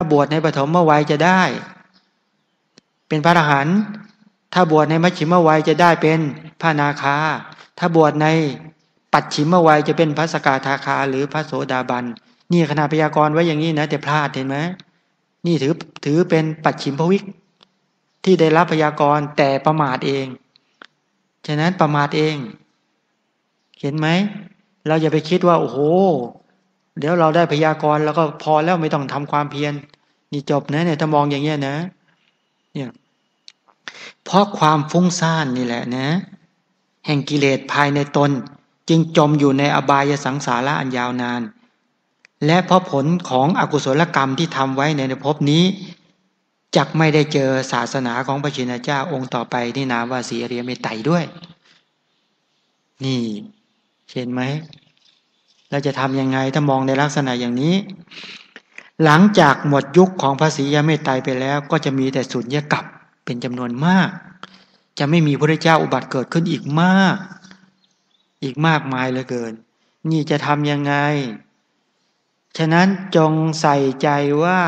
บวชในปฐมวัยจะได้เป็นพระอรหันต์ถ้าบวชในมัชชิมวัยจะได้เป็นพระอนาคาถ้าบวชในปัจฉิมวัยจะเป็นพระสกทาคาหรือพระโสดาบันนี่ขณะพยากรณ์ไว้อย่างนี้นะแต่พลาดเห็นไหมนี่ถือเป็นปัจฉิมภวิกที่ได้รับพยากรณ์แต่ประมาทเองฉะนั้นประมาทเองเห็นไหมเราอย่าไปคิดว่าโอ้โหเดี๋ยวเราได้พยากรณ์แล้วก็พอแล้วไม่ต้องทำความเพียรนี่จบนะเนี่ยถ้ามองอย่างเงี้ยนะเนี่ยเพราะความฟุ้งซ่านนี่แหละนะแห่งกิเลสภายในตนจึงจมอยู่ในอบายสังสาระอันยาวนานและเพราะผลของอกุศลกรรมที่ทำไว้ในภพนี้จักไม่ได้เจอศาสนาของพระชินเจ้าองค์ต่อไปที่นามว่าศรีอริยเมตไตรด้วยนี่เห็นไหมเราจะทำยังไงถ้ามองในลักษณะอย่างนี้หลังจากหมดยุคของพระศรีอริยเมตไตรไปแล้วก็จะมีแต่สุญญกัปเป็นจำนวนมากจะไม่มีพระเจ้าอุบัติเกิดขึ้นอีกมากมายเหลือเกินนี่จะทำยังไงฉะนั้นจงใส่ใจว่า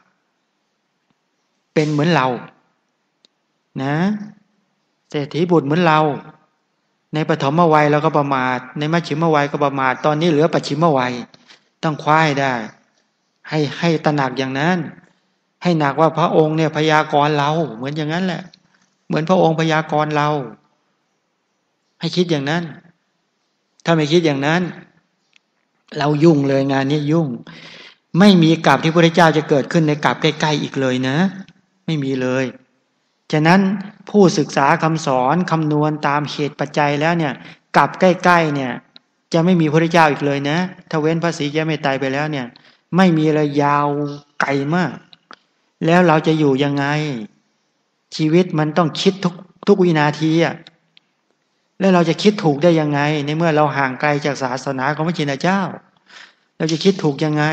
เป็นเหมือนเรานะเศรษฐีบุตรเหมือนเราในปฐมวัยเราก็ประมาทในมัชชิมวัยก็ประมาทตอนนี้เหลือปัจฉิมวัยต้องคว้าให้ได้ให้ตระหนักอย่างนั้นให้หนักว่าพระองค์เนี่ยพยากรณ์เราเหมือนอย่างนั้นแหละเหมือนพระองค์พยากรณ์เราให้คิดอย่างนั้นถ้าไม่คิดอย่างนั้นเรายุ่งเลยงานนี้ยุ่งไม่มีกลับที่พระเจ้าจะเกิดขึ้นในกลับใกล้ๆอีกเลยนะไม่มีเลยฉะนั้นผู้ศึกษาคำสอนคำนวณตามเหตุปัจจัยแล้วเนี่ยกลับใกล้ๆเนี่ยจะไม่มีพระเจ้าอีกเลยนะถ้าเว้นพระศรีอริยเมตไตรไปแล้วเนี่ยไม่มีเลยยาวไกลมากแล้วเราจะอยู่ยังไงชีวิตมันต้องคิดทุกวินาทีอ่ะแล้วเราจะคิดถูกได้ยังไงในเมื่อเราห่างไกลจากศาสนาของพระชินเจ้าเราจะคิดถูกยังไง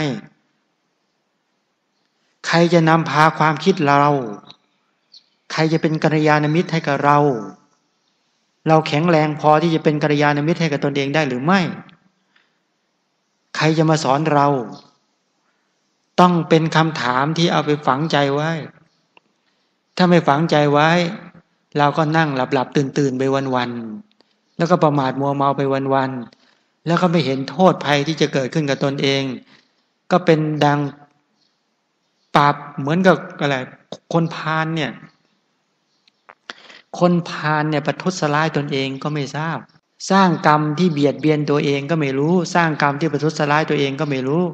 ใครจะนำพาความคิดเราใครจะเป็นกัลยาณมิตรให้กับเราแข็งแรงพอที่จะเป็นกัลยาณมิตรให้กับตนเองได้หรือไม่ใครจะมาสอนเราต้องเป็นคำถามที่เอาไปฝังใจไว้ถ้าไม่ฝังใจไว้เราก็นั่งหลับตื่นไปวันๆแล้วก็ประมาทมัวเมาไปวันๆแล้วก็ไม่เห็นโทษภัยที่จะเกิดขึ้นกับตนเองก็เป็นดังปราบเหมือนกับอะไรคนพาลเนี่ยประทุษร้ายตนเองก็ไม่ทราบสร้างกรรมที่เบียดเบียนตัวเองก็ไม่รู้สร้างกรรมที่ประทุษร้ายตัวเองก็ไม่รู้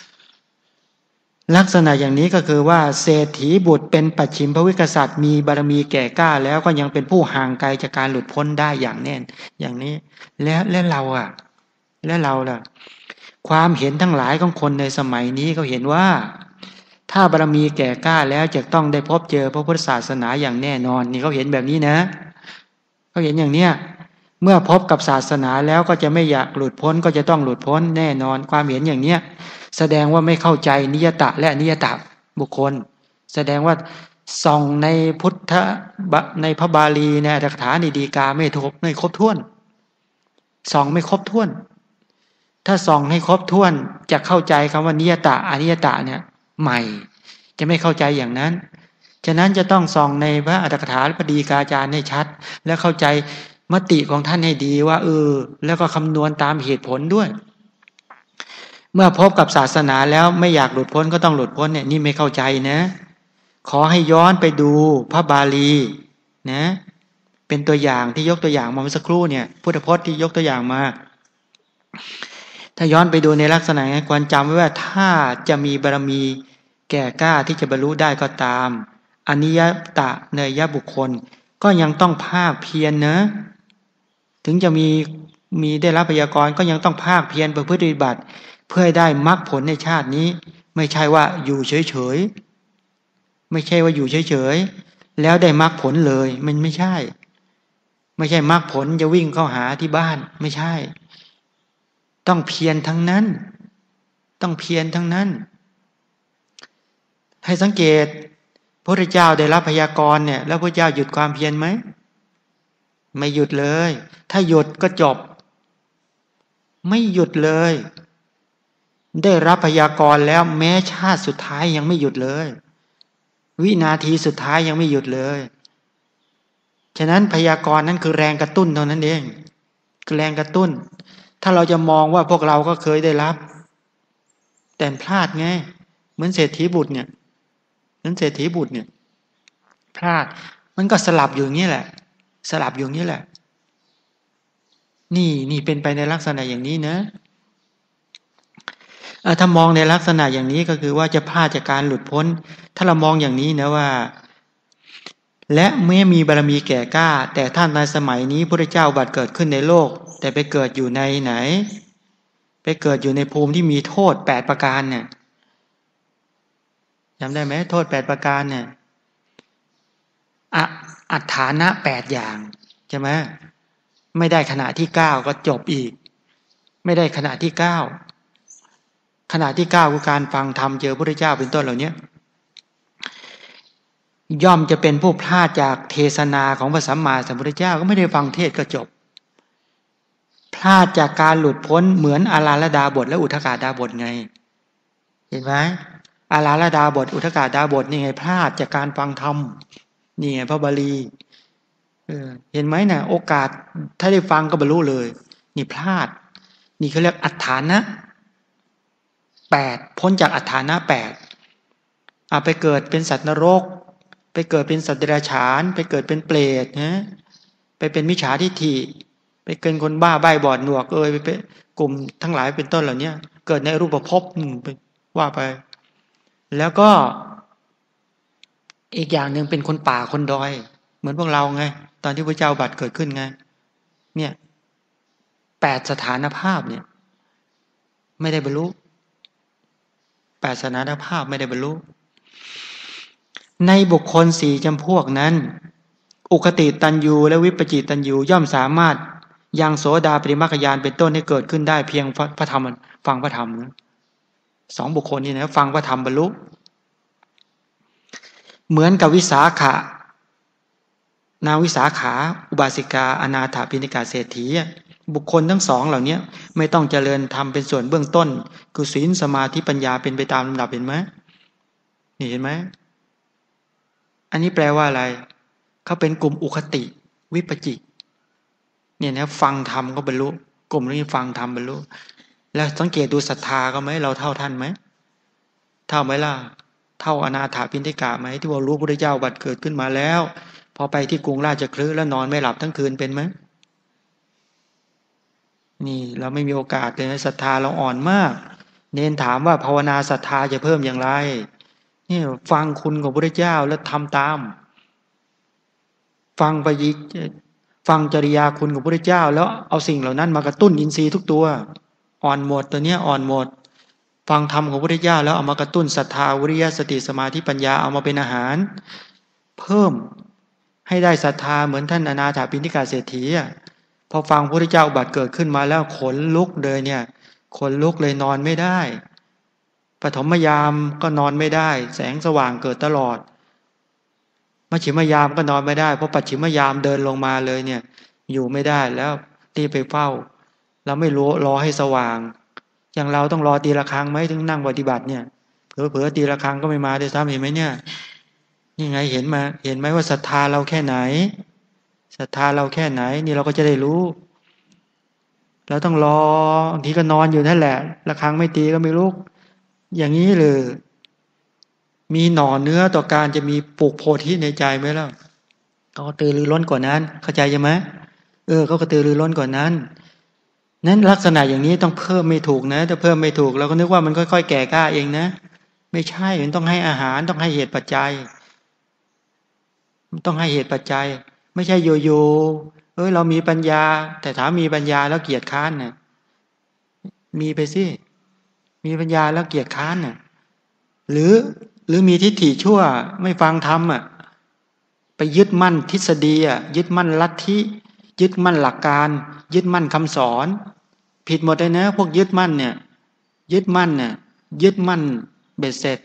ลักษณะอย่างนี้ก็คือว่าเศรษฐีบุตรเป็นปัจฉิมภวิกษัตริย์มีบารมีแก่กล้าแล้วก็ยังเป็นผู้ห่างไกลจากการหลุดพ้นได้อย่างแน่นอย่างนี้แล้วเราอ่ะแล้วเราล่ะความเห็นทั้งหลายของคนในสมัยนี้เขาเห็นว่าถ้าบารมีแก่กล้าแล้วจะต้องได้พบเจอพระพุทธศาสนาอย่างแน่นอนนี่เขาเห็นแบบนี้นะเขาเห็นอย่างเนี้ยเมื่อพบกับศาสนาแล้วก็จะไม่อยากหลุดพ้นก็จะต้องหลุดพ้นแน่นอนความเห็นอย่างเนี้ยแสดงว่าไม่เข้าใจนิยตะและอนิยตะบุคคลแสดงว่าส่องในพุทธในพระบาลีในอัตถกถาในฎีกาไม่ครบถ้วนส่องไม่ครบถ้วนถ้าส่องให้ครบถ้วนจะเข้าใจคำว่านิยตะอนิยตะเนี่ยใหม่จะไม่เข้าใจอย่างนั้นฉะนั้นจะต้องส่องในพระอัตถกถาพระฎีกาจารย์ให้ชัดและเข้าใจมติของท่านให้ดีว่าแล้วก็คำนวณตามเหตุผลด้วยเมื่อพบกับศาสนาแล้วไม่อยากหลุดพ้นก็ต้องหลุดพ้นเนี่ยนี่ไม่เข้าใจนะขอให้ย้อนไปดูพระบาลีนะเป็นตัวอย่างที่ยกตัวอย่างมาเมื่อสักครู่เนี่ยพุทธพจน์ที่ยกตัวอย่างมาถ้าย้อนไปดูในลักษณะนี้ควรจำไว้ว่าถ้าจะมีบารมีแก่กล้าที่จะบรรลุได้ก็ตามอนิยตะเนยบุคคลก็ยังต้องภาคเพียรนะถึงจะมีได้รับพยากรณ์ก็ยังต้องภาคเพียรประพฤติปฏิบัติเพื่อให้ได้มรรคผลในชาตินี้ไม่ใช่ว่าอยู่เฉยๆไม่ใช่ว่าอยู่เฉยๆแล้วได้มรรคผลเลยมันไม่ใช่มรรคผลจะวิ่งเข้าหาที่บ้านไม่ใช่ต้องเพียรทั้งนั้นต้องเพียรทั้งนั้นให้สังเกตพระพุทธเจ้าได้รับพยากรณ์เนี่ยแล้วพระเจ้าหยุดความเพียรไหมไม่หยุดเลยถ้าหยุดก็จบไม่หยุดเลยได้รับพยากรณ์แล้วแม้ชาติสุดท้ายยังไม่หยุดเลยวินาทีสุดท้ายยังไม่หยุดเลยฉะนั้นพยากรณ์นั้นคือแรงกระตุ้นเท่านั้นเองคือแรงกระตุ้นถ้าเราจะมองว่าพวกเราก็เคยได้รับแต่พลาดไงเหมือนเศรษฐีบุตรเนี่ยเหมือนเศรษฐีบุตรเนี่ยพลาดมันก็สลับอยู่อย่างนี้แหละสลับอยู่อย่างนี้แหละนี่เป็นไปในลักษณะอย่างนี้นะถ้ามองในลักษณะอย่างนี้ก็คือว่าจะพลาดจากการหลุดพ้นถ้าเรามองอย่างนี้นะว่าและแม้มีบารมีแก่กล้าแต่ท่านในสมัยนี้พระเจ้าบัดเกิดขึ้นในโลกแต่ไปเกิดอยู่ในไหนไปเกิดอยู่ในภูมิที่มีโทษ8ประการเนี่ยจำได้ไหมโทษ8ประการเนี่ยอัฏฐานะ8อย่างใช่ไหมไม่ได้ขณะที่9ก็จบอีกไม่ได้ขณะที่9ขณะที่9คือการฟังธรรมเจอพระเจ้าเป็นต้นเหล่านี้ย่อมจะเป็นผู้พลาดจากเทศนาของพระสัมมาสัมพุทธเจ้าก็ไม่ได้ฟังเทศก็จบพลาดจากการหลุดพ้นเหมือนอาราลดาบทและอุทกาดาบทไงเห็นไหมอาราลดาบทอุทกาดาบทนี่ไงพลาดจากการฟังธรรมนี่ไงพระบาลีเห็นไหมเนี่ยโอกาสถ้าได้ฟังก็บรรลุเลยนี่พลาดนี่เขาเรียกอัฏฐานะ8พ้นจากอัฏฐานะ8ไปเกิดเป็นสัตว์นรกไปเกิดเป็นสัตว์เดรัจฉานไปเกิดเป็นเปรตนะไปเป็นมิจฉาทิฏฐิไปเกิดคนบ้าใบ้บอดหนวกไปเป็นกลุ่มทั้งหลายเป็นต้นเหล่านี้เกิดในรูปภพไปว่าไปแล้วก็อีกอย่างหนึ่งเป็นคนป่าคนดอยเหมือนพวกเราไงตอนที่พระเจ้าบัดเกิดขึ้นไงเนี่ย8สถานภาพเนี่ยไม่ได้บรรลุ8สถานภาพไม่ได้บรรลุในบุคคล4จำพวกนั้นอุคติตันยูและวิปจิตันยูย่อมสามารถยังโสดาปฏิมาคญาณเป็นต้นให้เกิดขึ้นได้เพียงพระธรรมฟังพระธรรมนะ2บุคคลนี้นะฟังพระธรรมบรรลุเหมือนกับวิสาขะนางวิสาขาอุบาสิกาอนาถาปิณกาเศรษฐีบุคคลทั้งสองเหล่านี้ไม่ต้องเจริญทำเป็นส่วนเบื้องต้นคือศีลสมาธิปัญญาเป็นไปตามลำดับเห็นไหมนี่เห็นไหมอันนี้แปลว่าอะไรเขาเป็นกลุ่มอุคติวิปจิเนี่ยนะฟังธรรมก็บรรลุกลุ่มนี้ฟังธรรมบรรลุแล้วสังเกตดูศรัทธาก็ไหมเราเท่าท่านไหมเท่าไหมล่ะเท่าอนาถาปิณฑิกะไหมที่ว่ารู้พระเจ้าบัดเกิดขึ้นมาแล้วพอไปที่กรุงราชคฤห์แล้วนอนไม่หลับทั้งคืนเป็นไหมนี่เราไม่มีโอกาสเลยนะศรัทธาเราอ่อนมากเน้นถามว่าภาวนาศรัทธาจะเพิ่มอย่างไรนี่ฟังคุณของพระเจ้าแล้วทำตามฟังไปยิฟังจริยาคุณของพระเจ้าแล้วเอาสิ่งเหล่านั้นมากระตุ้นอินทรีย์ทุกตัวอ่อนหมดตัวเนี้ยอ่อนหมดฟังธรรมของพระเจ้าแล้วเอามากระตุ้นศรัทธาวิริยะสติสมาธิปัญญาเอามาเป็นอาหารเพิ่มให้ได้ศรัทธาเหมือนท่านอนาถาปิณฑิกาเศรษฐีพอฟังพระเจ้าบัดเกิดขึ้นมาแล้วขนลุกเลยเนี่ยขนลุกเลยนอนไม่ได้ปฐมยามก็นอนไม่ได้แสงสว่างเกิดตลอดมัชฌิมยามก็นอนไม่ได้เพราะปัจฉิมยามเดินลงมาเลยเนี่ยอยู่ไม่ได้แล้วตีไปเฝ้าเราไม่รู้รอให้สว่างอย่างเราต้องรอตีละครั้งไหมถึงนั่งปฏิบัติเนี่ยเผลอๆตีละครั้งก็ไม่มาด้วยซ้ำเห็นไหมเนี่ยนี่ไงเห็นไหมว่าศรัทธาเราแค่ไหนศรัทธาเราแค่ไหนนี่เราก็จะได้รู้เราต้องรอบางทีก็นอนอยู่นั่นแหละละครั้งไม่ตีก็ไม่ลุกอย่างนี้เลยมีหน่อเนื้อต่อการจะมีปลูกโพธิในใจไหมล่ะเขากระตือรือร้นกว่านั้นเข้าใจใช่ไหมเขากระตือรือร้นกว่านั้นนั้นลักษณะอย่างนี้ต้องเพิ่มไม่ถูกนะถ้าเพิ่มไม่ถูกเราก็นึกว่ามันค่อยๆแก่กล้าเองนะไม่ใช่มันต้องให้อาหารต้องให้เหตุปัจจัยต้องให้เหตุปัจจัยไม่ใช่โยเรามีปัญญาแต่ถามมีปัญญาแล้วเกียจค้านน่ะมีไปสิมีปัญญาแล้วเกียจค้านน่ะหรือมีทิฏฐิชั่วไม่ฟังธรรมไปยึดมั่นทฤษฎียึดมั่นลัทธิยึดมั่นหลักการยึดมั่นคำสอนผิดหมดเลยนะพวกยึดมั่นเนี่ยยึดมั่นเนี่ยยึดมั่นเบ็ดเสร็จ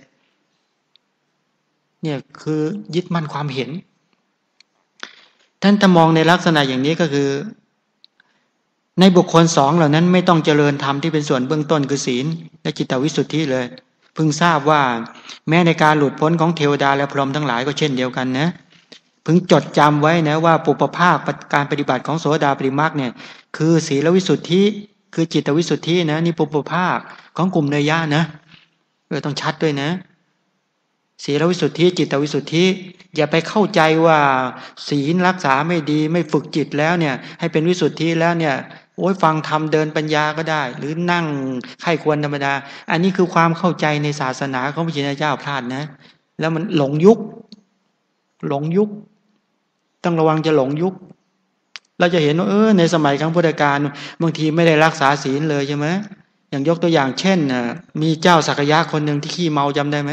เนี่ยคือยึดมั่นความเห็นท่านถ้ามองในลักษณะอย่างนี้ก็คือในบุคคลสองเหล่านั้นไม่ต้องเจริญธรรมที่เป็นส่วนเบื้องต้นคือศีลและจิตวิสุทธิเลยพึงทราบว่าแม้ในการหลุดพ้นของเทวดาและพรหมทั้งหลายก็เช่นเดียวกันนะพึงจดจำไว้นะว่าปุปภาคการปฏิบัติของโสดาปฏิมรรคเนี่ยคือศีลวิสุทธิคือจิตวิสุทธินะนี่ปุปภาคของกลุ่มเนยยะนะต้องชัดด้วยนะศีลวิสุทธิจิตวิสุทธิอย่าไปเข้าใจว่าศีลรักษาไม่ดีไม่ฝึกจิตแล้วเนี่ยให้เป็นวิสุทธิแล้วเนี่ยโอ้ยฟังธรรมเดินปัญญาก็ได้หรือนั่งไข้ควรธรรมดาอันนี้คือความเข้าใจในศาสนาของพระชินเจ้าพลาดนะแล้วมันหลงยุคต้องระวังจะหลงยุคเราจะเห็นว่าในสมัยครั้งพุทธกาลบางทีไม่ได้รักษาศีลเลยใช่ไหมอย่างยกตัวอย่างเช่นมีเจ้าสักยะคนหนึ่งที่ขี้เมาจำได้ไหม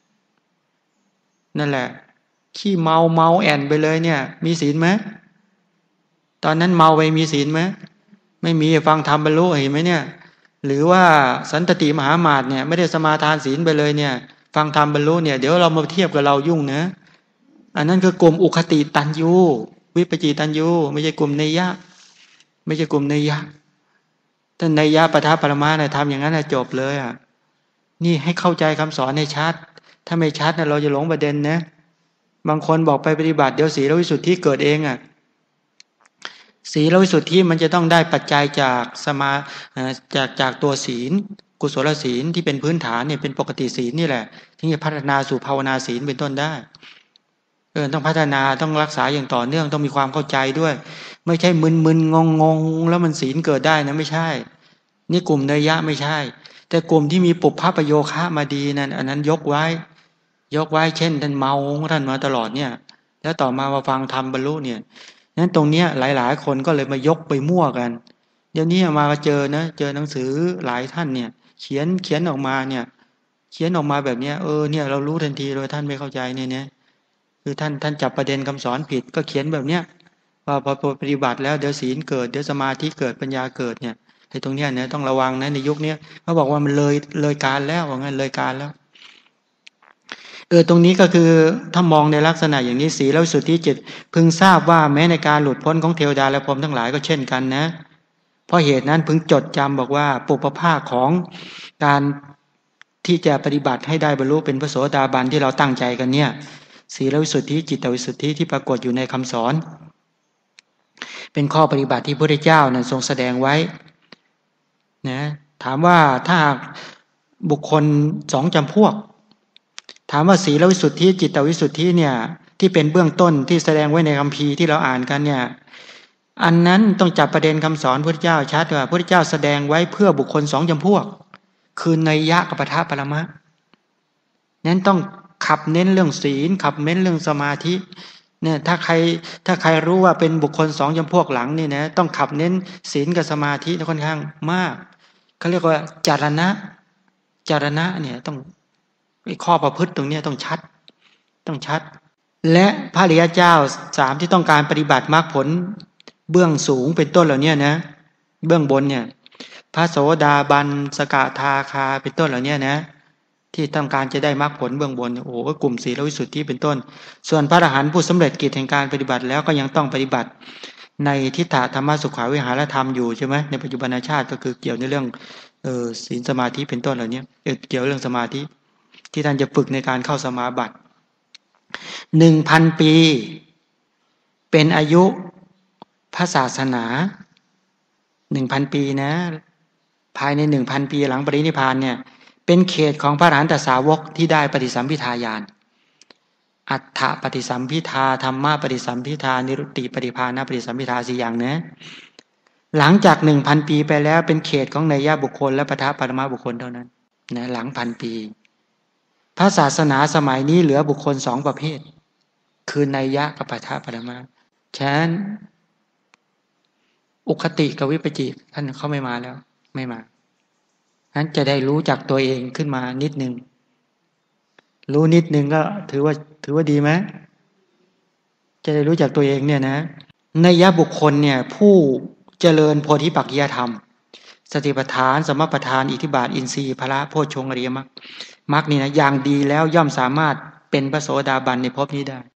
นั่นแหละขี้เมาแอนไปเลยเนี่ยมีศีลไหมตอนนั้นเมาไปมีศีลไหมไม่มีฟังธรรมบรรลุเห็นไหมเนี่ยหรือว่าสันตติมหามาตเนี่ยไม่ได้สมาทานศีลไปเลยเนี่ยฟังธรรมบรรลุเนี่ยเดี๋ยวเรามาเทียบกับเรายุ่งนะอันนั้นคือกลุ่มอุคติตันยูวิปจิตันยูไม่ใช่กลุ่มเนยยะไม่ใช่กลุ่มเนยยะถ้าเนยยะปทัปปรมาเนี่ยทำอย่างนั้นจบเลยอ่ะนี่ให้เข้าใจคำสอนให้ชัดถ้าไม่ชัดนะเราจะหลงประเด็นนะบางคนบอกไปปฏิบัติเดี๋ยวศีลวิสุทธิเกิดเองอ่ะศีลวิสุทธิมันจะต้องได้ปัจจัยจากจากตัวศีลกุศลศีลที่เป็นพื้นฐานเนี่ยเป็นปกติศีลนี่แหละที่จะพัฒนาสู่ภาวนาศีลเป็นต้นได้ต้องพัฒนาต้องรักษาอย่างต่อเนื่องต้องมีความเข้าใจด้วยไม่ใช่มึนงงแล้วมันศีลเกิดได้นะไม่ใช่นี่กลุ่มเนยยะไม่ใช่แต่กลุ่มที่มีปุพพประโยคะมาดีนั่นอันนั้นยกไว้เช่นท่านเมาท่านมาตลอดเนี่ยแล้วต่อมาฟังธรรมบรรลุเนี่ยนั้นตรงเนี้ยหลายคนก็เลยมายกไปมั่วกันเดี๋ยวนี้มาเจอหนังสือหลายท่านเนี่ยเขียนออกมาเนี่ยเขียนออกมาแบบเนี้ยเนี่ยเรารู้ทันทีโดยท่านไม่เข้าใจเนี่ยคือท่านจับประเด็นคำสอนผิดก็เขียนแบบเนี้ยว่าพอปฏิบัติแล้วเดี๋ยวศีลเกิดเดี๋ยวสมาธิเกิดปัญญาเกิดเนี่ยไอ้ตรงเนี้ยเนี่ยต้องระวังนะในยุคนี้เขาบอกว่ามันเลยการแล้วว่างั้นเลยการแล้วตรงนี้ก็คือถ้ามองในลักษณะอย่างนี้ศีลวิสุทธิจิตพึงทราบว่าแม้ในการหลุดพ้นของเทวดาและพรหมทั้งหลายก็เช่นกันนะเพราะเหตุนั้นพึงจดจำบอกว่าปุปภาคของการที่จะปฏิบัติให้ได้บรรลุเป็นพระโสดาบันที่เราตั้งใจกันเนี่ยศีลวิสุทธิจิตวิสุทธิที่ปรากฏอยู่ในคำสอนเป็นข้อปฏิบัติที่พระพุทธเจ้านั้นทรงแสดงไว้นะถามว่าถ้าบุคคลสองจำพวกถามว่าศีลวิสุทธิจิตวิสุทธิเนี่ยที่เป็นเบื้องต้นที่แสดงไว้ในคัมภีร์ที่เราอ่านกันเนี่ยอันนั้นต้องจับประเด็นคำสอนพระพุทธเจ้าชัดว่าพระพุทธเจ้าแสดงไว้เพื่อบุคคลสองจำพวกคือนัยยะกับปทัปปรมะนั้นต้องขับเน้นเรื่องศีลขับเน้นเรื่องสมาธิเนี่ยถ้าใครรู้ว่าเป็นบุคคลสองจำพวกหลังนี่นะต้องขับเน้นศีลกับสมาธิค่อนข้างมากเขาเรียกว่าจารณะเนี่ยต้องข้อประพฤติตรงนี้ต้องชัดและพระอริยเจ้าสามที่ต้องการปฏิบัติมรรคผลเบื้องสูงเป็นต้นเหล่านี้นะเบื้องบนเนี่ยพระโสดาบันสกทาคาเป็นต้นเหล่านี้นะที่ต้องการจะได้มรรคผลเบื้องบนโอ้โหกลุ่มศีลวิสุทธิเป็นต้นส่วนพระอรหันต์ผู้สำเร็จกิจแห่งการปฏิบัติแล้วก็ยังต้องปฏิบัติในทิฏฐธรรมสุขาวิหารธรรมอยู่ใช่ไหมในปัจจุบันชาติก็คือเกี่ยวในเรื่องศีลสมาธิเป็นต้นเหล่านี้เกี่ยวเรื่องสมาธิที่ท่านจะฝึกในการเข้าสมาบัติ 1,000 ปีเป็นอายุพระศาสนา 1,000 ปีนะภายใน 1,000 ปีหลังปรินิพพานเนี่ยเป็นเขตของพระอรหันตสาวกที่ได้ปฏิสัมภิทาญาณอัฏฐปฏิสัมภิทาธรรมะปฏิสัมภิทานิรุตติปฏิภาณปฏิสัมภิทา4อย่างนะหลังจาก 1,000 ปีไปแล้วเป็นเขตของนัยยะบุคคลและปทัปปรมะบุคคลเท่านั้นนะหลัง 1,000 ปีพระศาสนาสมัยนี้เหลือบุคคล2ประเภทคือนัยยะกับปทัปปรมะฉะนั้นอุคติกับวิปจิท่านเขาไม่มาแล้วไม่มานั้นจะได้รู้จักตัวเองขึ้นมานิดนึงรู้นิดนึงก็ถือว่าดีไหมจะได้รู้จักตัวเองเนี่ยนะนัยยะบุคคลเนี่ยผู้เจริญโพธิปักขิยธรรมสติปัฏฐานสมปัฏฐานอิทธิบาทอินทรีย์พละโพชฌงค์อริยมรรคนี่นะอย่างดีแล้วย่อมสามารถเป็นพระโสดาบันในภพนี้ได้